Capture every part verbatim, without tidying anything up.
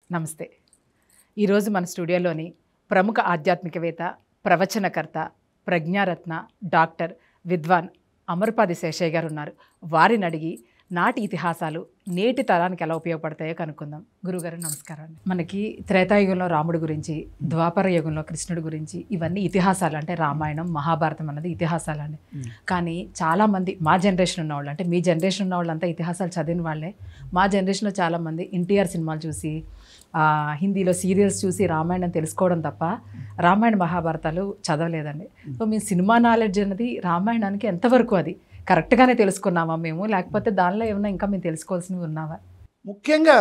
నమస్తే. ఈరోజు మన స్టూడియోలోని ప్రముఖ ఆధ్యాత్మికవేత్త, ప్రవచనకర్త, ప్రజ్ఞారత్న, డాక్టర్, విద్వాన్ అమర్పాది శేషయ్య గారు ఉన్నారు. వారిని అడిగి నాటి ఇతిహాసాలు నేటి తరానికి ఎలా ఉపయోగపడతాయో కనుక్కుందాం. గురుగారు నమస్కారం. మనకి త్రేతాయుగంలో రాముడి గురించి, ద్వాపర యుగంలో కృష్ణుడి గురించి ఇవన్నీ ఇతిహాసాలు, అంటే రామాయణం, మహాభారతం అన్నది ఇతిహాసాలండి. కానీ చాలామంది మా జనరేషన్ ఉన్నవాళ్ళు, అంటే మీ జనరేషన్ ఉన్న వాళ్ళంతా ఇతిహాసాలు చదివిన వాళ్ళే. మా జనరేషన్లో చాలామంది ఎన్టీఆర్ సినిమాలు చూసి, హిందీలో సీరియల్స్ చూసి రామాయణం తెలుసుకోవడం తప్ప రామాయణ మహాభారతాలు చదవలేదండి. సో మీ సినిమా నాలెడ్జ్ అనేది రామాయణానికి ఎంతవరకు అది కరెక్ట్గానే తెలుసుకున్నామా మేము, లేకపోతే దానిలో ఏమన్నా ఇంకా మేము తెలుసుకోవాల్సినవి ఉన్నావా? ముఖ్యంగా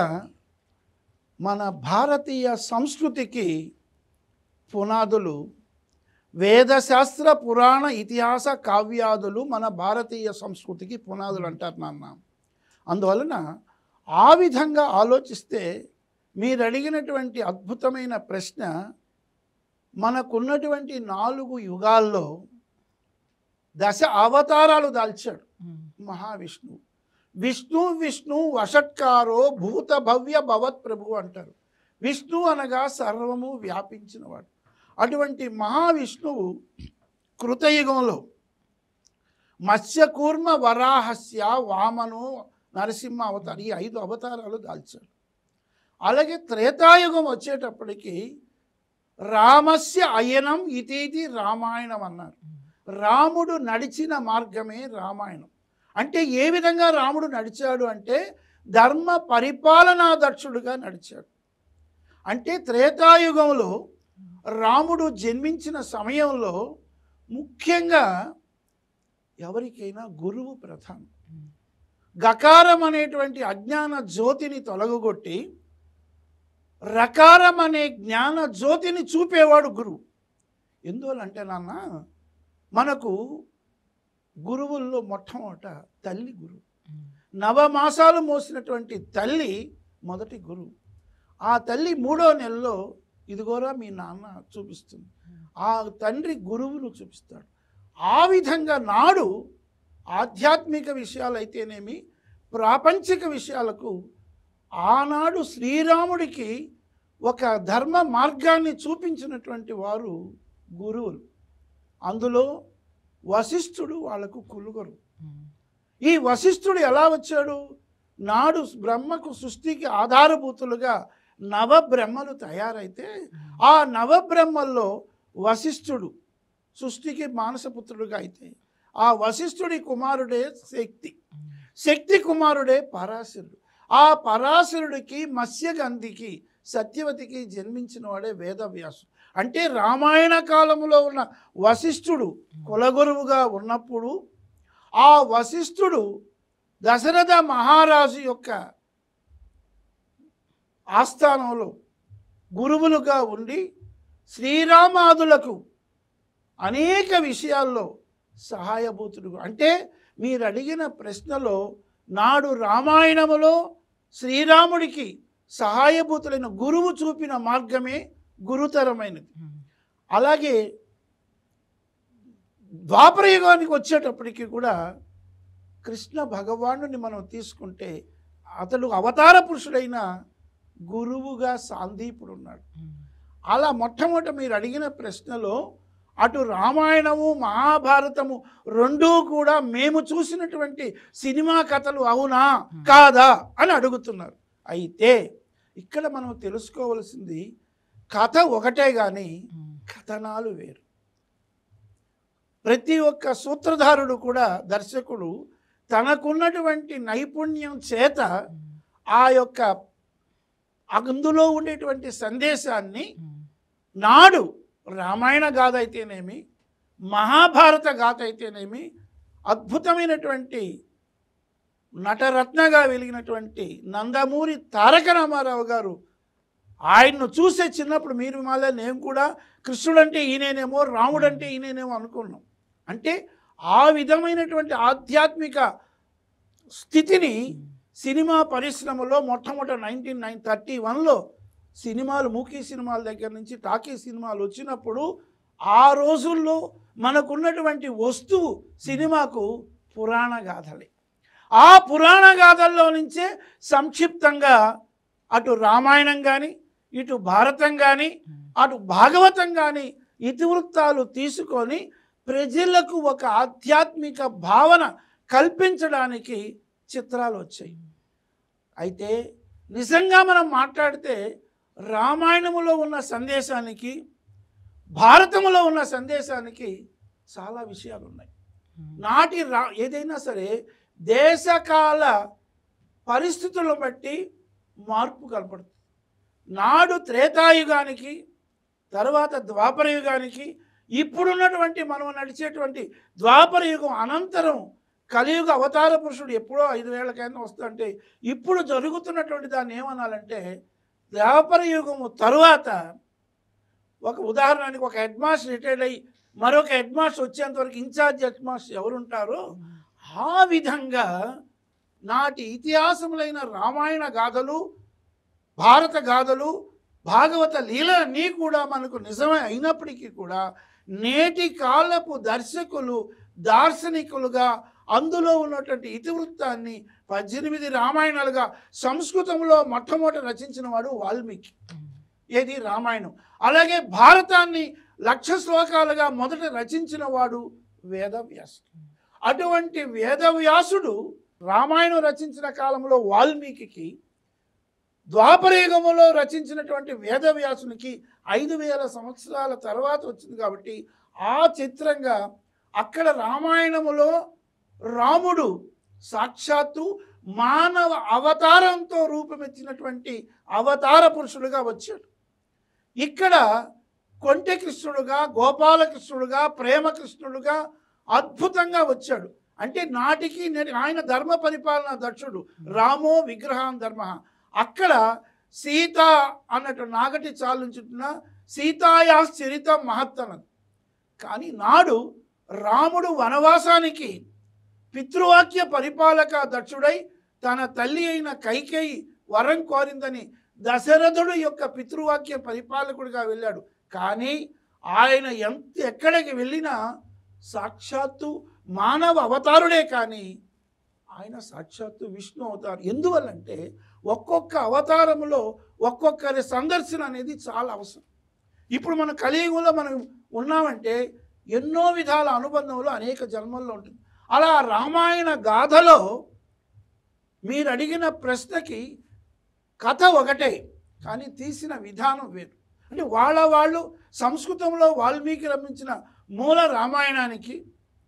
మన భారతీయ సంస్కృతికి పునాదులు వేదశాస్త్ర, పురాణ, ఇతిహాస కావ్యాదులు మన భారతీయ సంస్కృతికి పునాదులు అంటారు నాన్న. అందువలన ఆ విధంగా ఆలోచిస్తే మీరు అడిగినటువంటి అద్భుతమైన ప్రశ్న, మనకున్నటువంటి నాలుగు యుగాల్లో దశ అవతారాలు దాల్చాడు మహావిష్ణువు. విష్ణు విష్ణు వషట్కారో భూత భవ్య భవత్ ప్రభు అంటారు. విష్ణు అనగా సర్వము వ్యాపించినవాడు. అటువంటి మహావిష్ణువు కృతయుగంలో మత్స్యకూర్మ వరాహస్య వామను నరసింహ అవతారం, ఈ ఐదు అవతారాలు దాల్చాడు. అలాగే త్రేతాయుగం వచ్చేటప్పటికి రామస్య అయనం ఇతీతి రామాయణం అన్నారు. రాముడు నడిచిన మార్గమే రామాయణం. అంటే ఏ విధంగా రాముడు నడిచాడు అంటే ధర్మ పరిపాలనా దక్షుడుగా నడిచాడు. అంటే త్రేతాయుగంలో రాముడు జన్మించిన సమయంలో ముఖ్యంగా ఎవరికైనా గురువు ప్రధానం. గకారం అనేటువంటి అజ్ఞాన జ్యోతిని తొలగొట్టి రకారం అనే జ్ఞాన జ్యోతిని చూపేవాడు గురువు. ఎందువల్లంటే నాన్న, మనకు గురువుల్లో మొట్టమొదట తల్లి గురువు. నవమాసాలు మోసినటువంటి తల్లి మొదటి గురువు. ఆ తల్లి మూడో నెలలో ఇదిగోరా మీ నాన్న చూపిస్తుంది. ఆ తండ్రి గురువును చూపిస్తాడు. ఆ విధంగా నాడు ఆధ్యాత్మిక విషయాలు అయితేనేమి, ప్రాపంచిక విషయాలకు ఆనాడు శ్రీరాముడికి ఒక ధర్మ మార్గాన్ని చూపించినటువంటి వారు గురువులు. అందులో వశిష్ఠుడు వాళ్ళకు కులుగరు. ఈ వశిష్ఠుడు ఎలా వచ్చాడు? నాడు బ్రహ్మకు సృష్టికి ఆధారభూతులుగా నవబ్రహ్మలు తయారైతే ఆ నవబ్రహ్మల్లో వశిష్ఠుడు సృష్టికి మానసపుత్రుడుగా అయితే ఆ వశిష్ఠుడి కుమారుడే శక్తి, శక్తి కుమారుడే పరాశరుడు. ఆ పరాశరుడికి మత్స్యగంధికి సత్యవతికి జన్మించిన వాడే వేదవ్యాసుడు. అంటే రామాయణ కాలంలో ఉన్న వశిష్ఠుడు కులగురువుగా ఉన్నప్పుడు ఆ వశిష్ఠుడు దశరథ మహారాజు యొక్క ఆస్థానంలో గురువులుగా ఉండి శ్రీరామాదులకు అనేక విషయాల్లో సహాయభూతుడు. అంటే మీరు అడిగిన ప్రశ్నలో నాడు రామాయణములో శ్రీరాముడికి సహాయభూతులైన గురువు చూపిన మార్గమే గురుతరమైనది. అలాగే ద్వాపర యుగానికి వచ్చేటప్పటికి కూడా కృష్ణ భగవానుని మనం తీసుకుంటే అతడు అవతార పురుషుడైన గురువుగా సాందీపుడు ఉన్నాడు. అలా మొట్టమొదట మీరు అడిగిన ప్రశ్నలో అటు రామాయణము మహాభారతము రెండూ కూడా మేము చూసినటువంటి సినిమా కథలు అవునా కాదా అని అడుగుతున్నారు. అయితే ఇక్కడ మనం తెలుసుకోవలసింది కథ ఒకటే కానీ కథనాలు వేరు. ప్రతి ఒక్క సూత్రధారుడు కూడా, దర్శకుడు తనకున్నటువంటి నైపుణ్యం చేత ఆ యొక్క అందులో ఉండేటువంటి సందేశాన్ని నాడు రామాయణ గాథ అయితేనేమి, మహాభారత గాథ అయితేనేమి, అద్భుతమైనటువంటి నటరత్నగా వెలిగినటువంటి నందమూరి తారక రామారావు గారు, ఆయన్ను చూసే చిన్నప్పుడు మీరు మళ్ళీ నేను కూడా కృష్ణుడు అంటే ఈయనేనేమో, రాముడు అంటే ఈయనేనేమో అనుకున్నాం. అంటే ఆ విధమైనటువంటి ఆధ్యాత్మిక స్థితిని సినిమా పరిశ్రమలో మొట్టమొదటి నైన్టీన్ నైన్ థర్టీ వన్లో సినిమాలు, మూకీ సినిమాల దగ్గర నుంచి టాకీ సినిమాలు వచ్చినప్పుడు ఆ రోజుల్లో మనకున్నటువంటి వస్తువు సినిమాకు పురాణ గాథలే. ఆ పురాణ గాథల్లో నుంచే సంక్షిప్తంగా అటు రామాయణం కానీ ఇటు భారతం కానీ అటు భాగవతం కానీ ఇతివృత్తాలు తీసుకొని ప్రజలకు ఒక ఆధ్యాత్మిక భావన కల్పించడానికి చిత్రాలు వచ్చాయి. అయితే నిజంగా మనం మాట్లాడితే రామాయణములో ఉన్న సందేశానికి భారతములో ఉన్న సందేశానికి చాలా విషయాలు ఉన్నాయి. నాటి రా ఏదైనా సరే దేశకాల పరిస్థితులను బట్టి మార్పు కనపడుతుంది. నాడు త్రేతాయుగానికి తర్వాత ద్వాపర యుగానికి ఇప్పుడున్నటువంటి మనం నడిచేటువంటి ద్వాపర యుగం అనంతరం కలియుగ అవతార పురుషుడు ఎప్పుడో ఐదు వేలకైనా వస్తుంటే ఇప్పుడు జరుగుతున్నటువంటి దాన్ని ఏమనాలంటే ద్వాపర యుగము తరువాత ఒక ఉదాహరణకి ఒక హెడ్ మాస్టర్ రిటైర్డ్ అయ్యి మరొక హెడ్ మాస్టర్ వచ్చేంతవరకు ఇన్ఛార్జ్ హెడ్ మాస్టర్ ఎవరుంటారో ఆ విధంగా నాటి ఇతిహాసములైన రామాయణ గాథలు భారత గాథలు భాగవత లీలన్నీ కూడా మనకు నిజమే అయినప్పటికీ కూడా నేటి కాలపు దర్శకులు దార్శనికులుగా అందులో ఉన్నటువంటి ఇతివృత్తాన్ని పద్దెనిమిది రామాయణాలుగా సంస్కృతంలో మొట్టమొదట రచించిన వాడు వాల్మీకి. ఏది రామాయణం. అలాగే భారతాన్ని లక్ష శ్లోకాలుగా మొదట రచించిన వాడు వేదవ్యాసుడు. అటువంటి వేదవ్యాసుడు రామాయణం రచించిన కాలంలో వాల్మీకి, ద్వాపరయుగములో రచించినటువంటి వేదవ్యాసునికి ఐదు వేల సంవత్సరాల తర్వాత వచ్చింది. కాబట్టి ఆ చిత్రంగా అక్కడ రామాయణములో రాముడు సాక్షాత్తు మానవ అవతారంతో రూపమెత్తినటువంటి అవతార పురుషుడుగా వచ్చాడు. ఇక్కడ కొంటె కృష్ణుడుగా, గోపాలకృష్ణుడుగా, ప్రేమకృష్ణుడుగా అద్భుతంగా వచ్చాడు. అంటే నాటికి ఆయన ధర్మ పరిపాలన దక్షుడు, రామో విగ్రహాన్ ధర్మ. అక్కడ సీత అన్నట్టు నాగటి చాలుంచుతున్న సీతాయా చరితం మహత్తనది. కానీ నాడు రాముడు వనవాసానికి పితృవాక్య పరిపాలక దక్షుడై తన తల్లి అయిన కైకేయి వరం కోరిందని దశరథుడు యొక్క పితృవాక్య పరిపాలకుడిగా వెళ్ళాడు. కానీ ఆయన ఎంత ఎక్కడికి వెళ్ళినా సాక్షాత్తు మానవ అవతారుడే, కానీ ఆయన సాక్షాత్తు విష్ణు అవతారం. ఎందువల్లంటే ఒక్కొక్క అవతారంలో ఒక్కొక్కరి సందర్శన అనేది చాలా అవసరం. ఇప్పుడు మన కలియుగంలో మనం ఉన్నామంటే ఎన్నో విధాల అనుబంధంలో అనేక జన్మల్లో ఉంటుంది. అలా రామాయణ గాథలో మీరు అడిగిన ప్రశ్నకి కథ ఒకటే, కానీ తీసిన విధానం వేరు. అంటే వాళ్ళ వాళ్ళు సంస్కృతంలో వాల్మీకి రచించిన మూల రామాయణానికి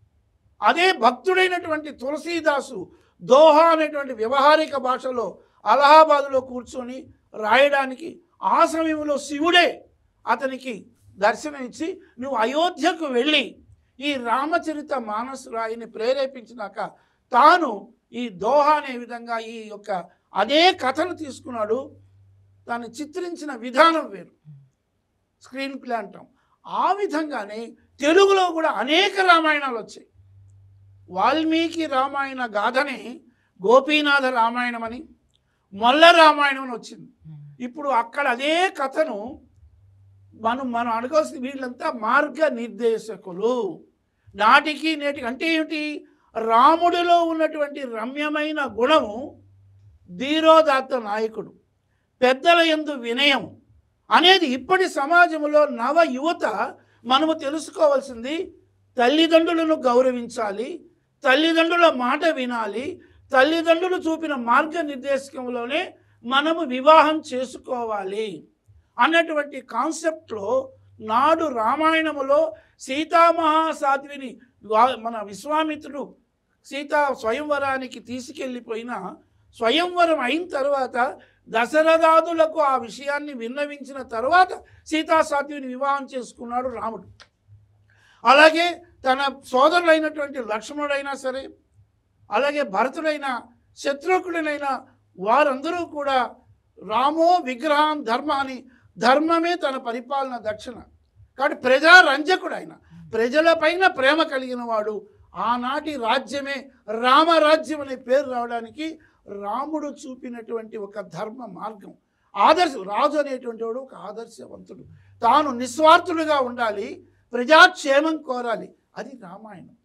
అదే భక్తుడైనటువంటి తులసీదాసు దోహా అనేటువంటి వ్యవహారిక భాషలో అలహాబాదులో కూర్చొని రాయడానికి ఆ సమయంలో శివుడే అతనికి దర్శనమిచ్చి నువ్వు అయోధ్యకు వెళ్ళి ఈ రామచరిత మానస్ రాయిని ప్రేరేపించినాక తాను ఈ దోహా అనే విధంగా ఈ యొక్క అదే కథను తీసుకున్నాడు. దాన్ని చిత్రించిన విధానం వేరు, స్క్రీన్ ప్లే అంటాం. ఆ విధంగానే తెలుగులో కూడా అనేక రామాయణాలు వచ్చాయి. వాల్మీకి రామాయణ గాథనే గోపీనాథ రామాయణం అని, మొల్ల రామాయణం అని వచ్చింది. ఇప్పుడు అక్కడ అదే కథను మనం మనం అనుకోవాల్సింది వీళ్ళంతా మార్గ నిర్దేశకులు. నాటికి నేటికి అంటే ఏమిటి? రాముడిలో ఉన్నటువంటి రమ్యమైన గుణము ధీరోదాత్త నాయకుడు, పెద్దల యందు వినయం అనేది ఇప్పటి సమాజంలో నవ యువత మనము తెలుసుకోవాల్సింది. తల్లిదండ్రులను గౌరవించాలి, తల్లిదండ్రుల మాట వినాలి, తల్లిదండ్రులు చూపిన మార్గనిర్దేశకంలోనే మనము వివాహం చేసుకోవాలి అన్నటువంటి కాన్సెప్ట్లో నాడు రామాయణములో సీతామహాసాధ్విని మన విశ్వామిత్రుడు సీతా స్వయంవరానికి తీసుకెళ్ళిపోయిన స్వయంవరం అయిన తర్వాత దశరథాదులకు ఆ విషయాన్ని విన్నవించిన తర్వాత సీతాసాధ్విని వివాహం చేసుకున్నాడు రాముడు. అలాగే తన సోదరులైనటువంటి లక్ష్మణుడైనా సరే, అలాగే భరతుడైన శత్రుఘ్నుడైనా వారందరూ కూడా రామో విగ్రహం ధర్మ అని, ధర్మమే తన పరిపాలన దక్షిణ. కాబట్టి ప్రజారంజకుడు ఆయన, ప్రజలపైన ప్రేమ కలిగిన వాడు. ఆనాటి రాజ్యమే రామరాజ్యం అనే పేరు రావడానికి రాముడు చూపినటువంటి ఒక ధర్మ మార్గం, ఆదర్శ రాజు అనేటువంటి వాడు ఒక ఆదర్శవంతుడు. తాను నిస్వార్థుడుగా ఉండాలి, ప్రజాక్షేమం కోరాలి, అది రామాయణం.